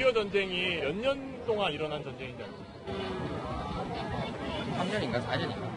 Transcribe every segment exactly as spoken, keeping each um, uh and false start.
육이오 전쟁이 몇 년 동안 일어난 전쟁인지 알죠? 삼 년인가 사 년인가?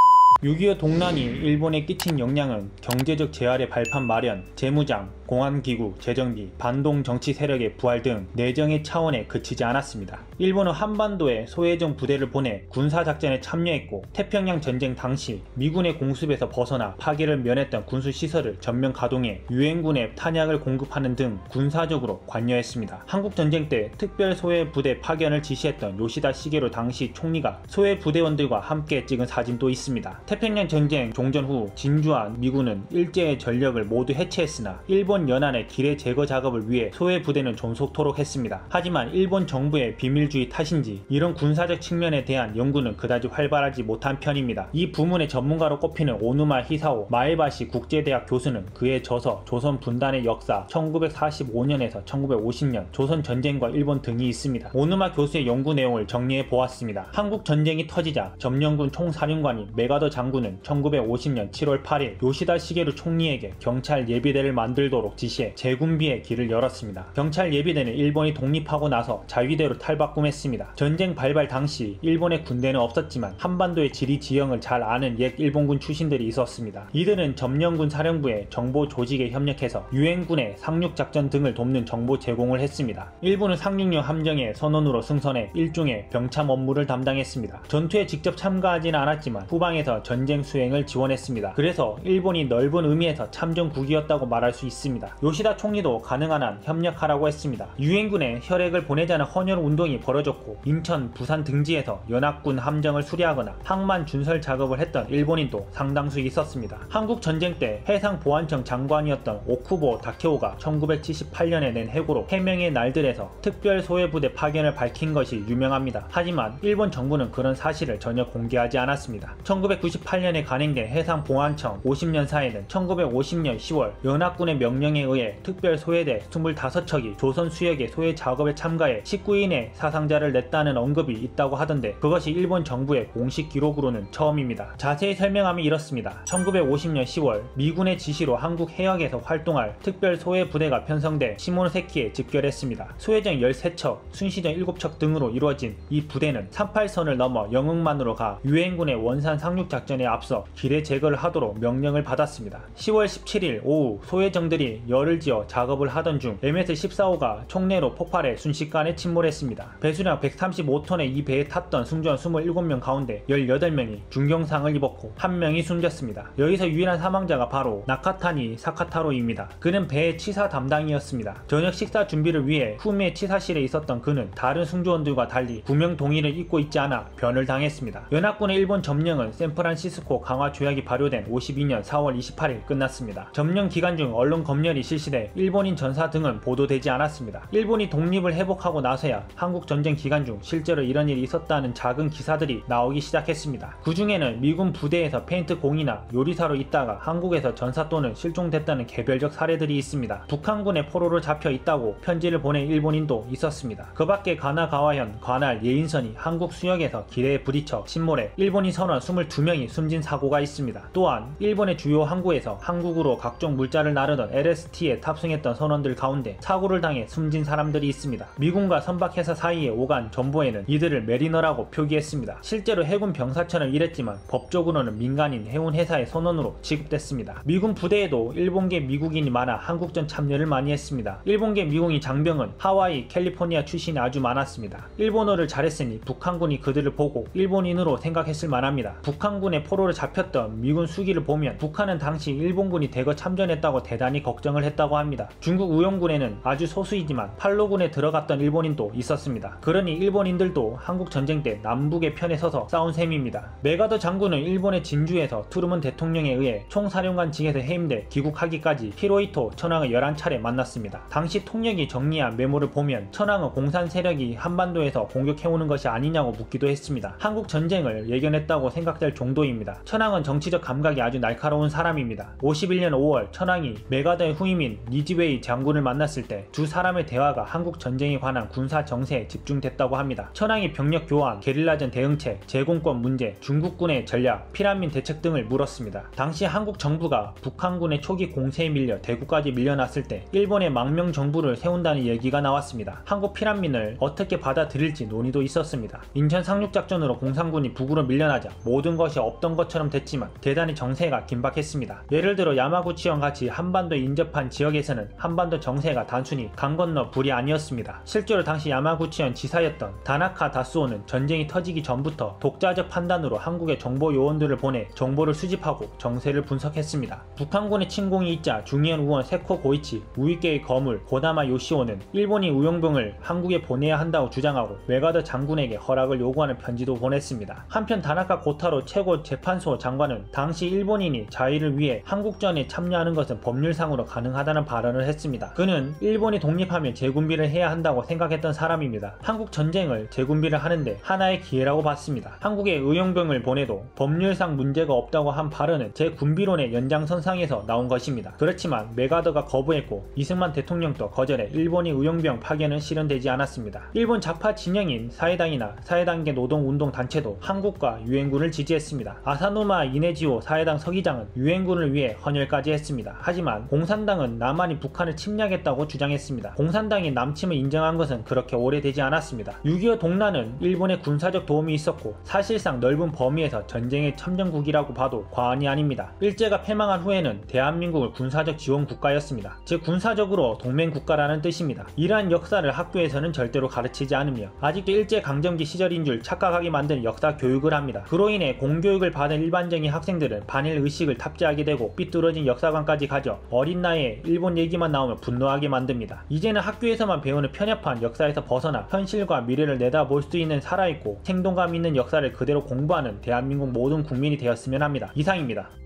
육이오 동란이 일본에 끼친 영향은 경제적 재활의 발판 마련, 재무장, 공안기구, 재정비, 반동 정치 세력의 부활 등 내정의 차원에 그치지 않았습니다. 일본은 한반도에 소해정 부대를 보내 군사작전에 참여했고 태평양 전쟁 당시 미군의 공습에서 벗어나 파괴를 면했던 군수시설을 전면 가동해 유엔군에 탄약을 공급하는 등 군사적으로 관여했습니다. 한국전쟁 때 특별소해부대 파견을 지시했던 요시다 시게루 당시 총리가 소해부대원들과 함께 찍은 사진도 있습니다. 태평양 전쟁 종전 후 진주와 미군은 일제의 전력을 모두 해체했으나 일본 연안의 기뢰 제거 작업을 위해 소해 부대는 존속토록 했습니다. 하지만 일본 정부의 비밀주의 탓인지 이런 군사적 측면에 대한 연구는 그다지 활발하지 못한 편입니다. 이 부문의 전문가로 꼽히는 오누마 히사오 마에바시 국제대학 교수는 그의 저서 조선 분단의 역사 천구백사십오 년에서 천구백오십 년 조선 전쟁과 일본 등이 있습니다. 오누마 교수의 연구 내용을 정리해 보았습니다. 한국 전쟁이 터지자 점령군 총사령관인 메가더 장군은 천구백오십 년 칠월 팔일 요시다 시게루 총리에게 경찰 예비대를 만들도록 지시해 재군비의 길을 열었습니다. 경찰 예비대는 일본이 독립하고 나서 자위대로 탈바꿈했습니다. 전쟁 발발 당시 일본의 군대는 없었지만 한반도의 지리 지형을 잘 아는 옛 일본군 출신들이 있었습니다. 이들은 점령군 사령부의 정보 조직에 협력해서 유엔군의 상륙작전 등을 돕는 정보 제공을 했습니다. 일본은 상륙용 함정의 선원으로 승선해 일종의 병참 업무를 담당했습니다. 전투에 직접 참가하지는 않았지만 후방에서 전쟁 수행을 지원했습니다. 그래서 일본이 넓은 의미에서 참전국이었다고 말할 수 있습니다. 요시다 총리도 가능한 한 협력하라고 했습니다. 유엔군에 혈액을 보내자는 헌혈 운동이 벌어졌고 인천, 부산 등지에서 연합군 함정을 수리하거나 항만 준설 작업을 했던 일본인도 상당수 있었습니다. 한국 전쟁 때 해상보안청 장관이었던 오쿠보 다케오가 천구백칠십팔 년에 낸 해고로 해명의 날들에서 특별소해부대 파견을 밝힌 것이 유명합니다. 하지만 일본 정부는 그런 사실을 전혀 공개하지 않았습니다. 천구백구십팔 년에 간행된 해상보안청 오십 년 사에는 천구백오십 년 시월 연합군의 명령에 의해 특별소해대 이십오 척이 조선 수역의 소해 작업에 참가해 십구 인의 사상자를 냈다는 언급이 있다고 하던데 그것이 일본 정부의 공식 기록으로는 처음입니다. 자세히 설명하면 이렇습니다. 천구백오십 년 시월 미군의 지시로 한국 해역에서 활동할 특별소해부대가 편성돼 시모노세키에 집결했습니다. 소해정 열세 척, 순시정 일곱 척 등으로 이루어진 이 부대는 삼십팔선을 넘어 영흥만으로 가 유엔군의 원산 상륙작전에 앞서 기뢰 제거를 하도록 명령을 받았습니다. 시월 십칠일 오후 소해정들이 열을 지어 작업을 하던 중 엠에스 십사호가 총내로 폭발해 순식간에 침몰했습니다. 배수량 백삼십오 톤의 이 배에 탔던 승조원 이십칠 명 가운데 십팔 명이 중경상을 입었고 한 명이 숨졌습니다. 여기서 유일한 사망자가 바로 나카타니 사카타로입니다. 그는 배의 치사 담당이었습니다. 저녁 식사 준비를 위해 후미의 치사실에 있었던 그는 다른 승조원들과 달리 구명 동의를 입고 있지 않아 변을 당했습니다. 연합군의 일본 점령은 샌프란시스코 강화 조약이 발효된 오십이 년 사월 이십팔일 끝났습니다. 점령 기간 중 언론 검열이 실시돼 일본인 전사 등은 보도되지 않았습니다. 일본이 독립을 회복하고 나서야 한국 전쟁 기간 중 실제로 이런 일이 있었다는 작은 기사들이 나오기 시작했습니다. 그 중에는 미군 부대에서 페인트 공이나 요리사로 있다가 한국에서 전사 또는 실종됐다는 개별적 사례들이 있습니다. 북한군의 포로로 잡혀 있다고 편지를 보낸 일본인도 있었습니다. 그 밖에 가나가와현, 관할, 예인선이 한국 수역에서 기뢰에 부딪혀 침몰해 일본인 선원 이십이 명이 숨진 사고가 있습니다. 또한 일본의 주요 항구에서 한국으로 각종 물자를 나르던 엘에스티에 탑승했던 선원들 가운데 사고를 당해 숨진 사람들이 있습니다. 미군과 선박회사 사이에 오간 정보에는 이들을 메리너라고 표기했습니다. 실제로 해군 병사처럼 일했지만 법적으로는 민간인 해운회사의 선원으로 취급됐습니다. 미군 부대에도 일본계 미국인이 많아 한국전 참여를 많이 했습니다. 일본계 미국인 장병은 하와이, 캘리포니아 출신이 아주 많았습니다. 일본어를 잘했으니 북한군이 그들을 보고 일본인으로 생각했을 만합니다. 북한군의 포로로 잡혔던 미군 수기를 보면 북한은 당시 일본군이 대거 참전했다고 대단히 걱정을 했다고 합니다. 중국 우영군에는 아주 소수이지만 팔로군에 들어갔던 일본인도 있었습니다. 그러니 일본인들도 한국 전쟁 때 남북의 편에 서서 싸운 셈입니다. 메가더 장군은 일본의 진주에서 트루먼 대통령에 의해 총사령관직에서 해임돼 귀국하기까지 히로히토 천황을 열한 차례 만났습니다. 당시 통역이 정리한 메모를 보면 천황은 공산 세력이 한반도에서 공격해오는 것이 아니냐고 묻기도 했습니다. 한국 전쟁을 예견했다고 생각될 정도입니다. 천황은 정치적 감각이 아주 날카로운 사람입니다. 오십일 년 오월 천황이 메가더 메가더의 후임인 니지웨이 장군을 만났을 때 두 사람의 대화가 한국 전쟁에 관한 군사 정세에 집중됐다고 합니다. 천황이 병력 교환, 게릴라전 대응책, 제공권 문제, 중국군의 전략, 피란민 대책 등을 물었습니다. 당시 한국 정부가 북한군의 초기 공세에 밀려 대구까지 밀려났을 때 일본의 망명 정부를 세운다는 얘기가 나왔습니다. 한국 피란민을 어떻게 받아들일지 논의도 있었습니다. 인천 상륙작전으로 공산군이 북으로 밀려나자 모든 것이 없던 것처럼 됐지만 대단히 정세가 긴박했습니다. 예를 들어 야마구치와 같이 한반도에 인접한 지역에서는 한반도 정세가 단순히 강 건너 불이 아니었습니다. 실제로 당시 야마구치현 지사였던 다나카 다스오는 전쟁이 터지기 전부터 독자적 판단으로 한국의 정보 요원들을 보내 정보를 수집하고 정세를 분석했습니다. 북한군의 침공이 있자 중의원 우원 세코 고이치, 우이케의 거물 고다마 요시오는 일본이 우용병을 한국에 보내야 한다고 주장하고 메가더 장군에게 허락을 요구하는 편지도 보냈습니다. 한편 다나카 고타로 최고 재판소 장관은 당시 일본인이 자위를 위해 한국전에 참여하는 것은 법률상으로 가능하다는 발언을 했습니다. 그는 일본이 독립하면 재군비를 해야 한다고 생각했던 사람입니다. 한국 전쟁을 재군비를 하는데 하나의 기회라고 봤습니다. 한국에 의용병을 보내도 법률상 문제가 없다고 한 발언은 재군비론의 연장선상에서 나온 것입니다. 그렇지만 메가더가 거부했고 이승만 대통령도 거절해 일본이 의용병 파견은 실현되지 않았습니다. 일본 좌파 진영인 사회당이나 사회당계 노동운동단체도 한국과 유엔군을 지지했습니다. 아사노마 이네지오 사회당 서기장은 유엔군을 위해 헌혈까지 했습니다. 하지만 공산당은 남한이 북한을 침략했다고 주장했습니다. 공산당이 남침을 인정한 것은 그렇게 오래되지 않았습니다. 육이오 동란은 일본의 군사적 도움이 있었고 사실상 넓은 범위에서 전쟁의 참전국이라고 봐도 과언이 아닙니다. 일제가 패망한 후에는 대한민국을 군사적 지원 국가였습니다. 즉 군사적으로 동맹국가라는 뜻입니다. 이러한 역사를 학교에서는 절대로 가르치지 않으며 아직도 일제강점기 시절인 줄 착각하게 만드는 역사 교육을 합니다. 그로 인해 공교육을 받은 일반적인 학생들은 반일 의식을 탑재하게 되고 삐뚤어진 역사관까지 가져 어린 나이에 일본 얘기만 나오면 분노하게 만듭니다. 이제는 학교에서만 배우는 편협한 역사에서 벗어나 현실과 미래를 내다볼 수 있는 살아있고 생동감 있는 역사를 그대로 공부하는 대한민국 모든 국민이 되었으면 합니다. 이상입니다.